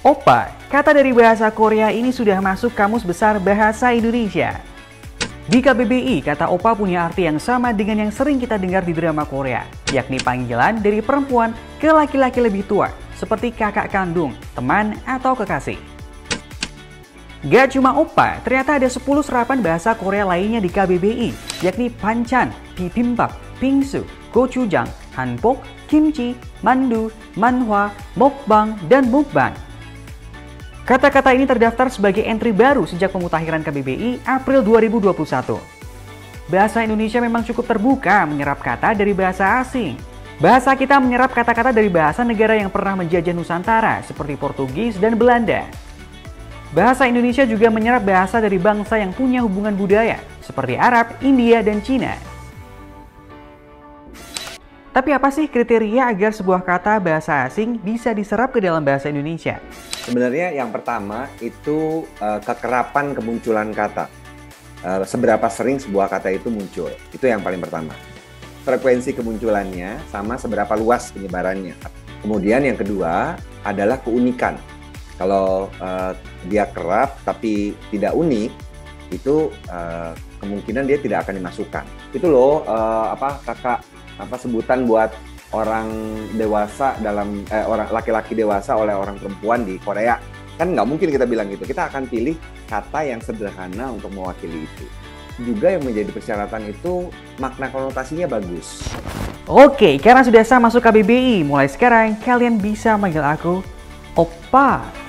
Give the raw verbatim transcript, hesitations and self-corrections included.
Oppa, kata dari bahasa Korea ini sudah masuk Kamus Besar Bahasa Indonesia. Di K B B I, kata oppa punya arti yang sama dengan yang sering kita dengar di drama Korea, yakni panggilan dari perempuan ke laki-laki lebih tua, seperti kakak kandung, teman, atau kekasih. Gak cuma oppa, ternyata ada sepuluh serapan bahasa Korea lainnya di K B B I, yakni panchan, bibimbap, bingsu, gochujang, hanbok, kimchi, mandu, manhwa, mukbang, dan mukbang. Kata-kata ini terdaftar sebagai entry baru sejak pemutakhiran K B B I April dua ribu dua puluh satu. Bahasa Indonesia memang cukup terbuka menyerap kata dari bahasa asing. Bahasa kita menyerap kata-kata dari bahasa negara yang pernah menjajah Nusantara seperti Portugis dan Belanda. Bahasa Indonesia juga menyerap bahasa dari bangsa yang punya hubungan budaya seperti Arab, India, dan Cina. Tapi apa sih kriteria agar sebuah kata bahasa asing bisa diserap ke dalam bahasa Indonesia? Sebenarnya yang pertama itu uh, kekerapan kemunculan kata. Uh, seberapa sering sebuah kata itu muncul. Itu yang paling pertama. Frekuensi kemunculannya sama seberapa luas penyebarannya. Kemudian yang kedua adalah keunikan. Kalau uh, dia kerap tapi tidak unik, itu uh, kemungkinan dia tidak akan dimasukkan. Itu loh uh, apa kakak apa sebutan buat orang dewasa dalam eh, orang laki-laki dewasa oleh orang perempuan di Korea. Kan nggak mungkin kita bilang gitu. Kita akan pilih kata yang sederhana untuk mewakili itu. Juga yang menjadi persyaratan itu makna konotasinya bagus. Oke, karena sudah sah masuk K B B I, mulai sekarang kalian bisa manggil aku Oppa.